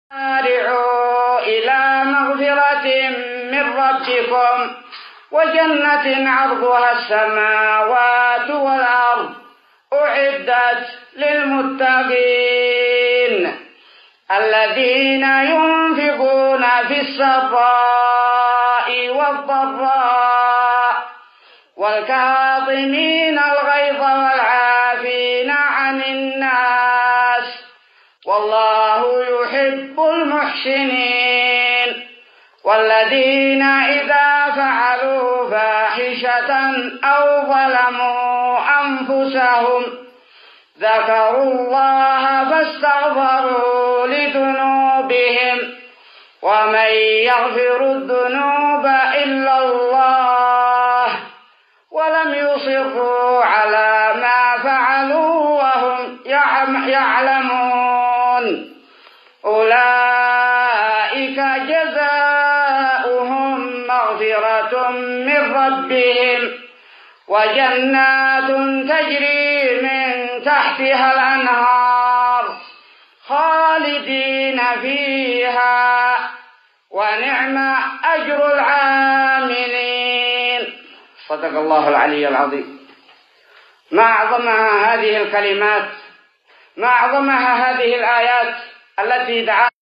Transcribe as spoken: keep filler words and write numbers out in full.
سارعوا إلى مغفرة من ربكم وجنة عرضها السماوات والأرض أعدت للمتقين الذين ينفقون في السراء والضراء والكاظمين الغيظ والعافين عن الناس والله يحب المحسنين والذين إذا فعلوا فاحشة أو ظلموا أنفسهم ذكروا الله فاستغفروا لذنوبهم ومن يغفر الذنوب إلا الله ولم يصروا على ما فعلوا وهم يعلمون أولئك جزاؤهم مغفرة من ربهم وجنات تجري من تحتها الأنهار خالدين فيها ونعم أجر العاملين. صدق الله العلي العظيم. ما أعظمها هذه الكلمات، ما أعظمها هذه الآيات التي دعا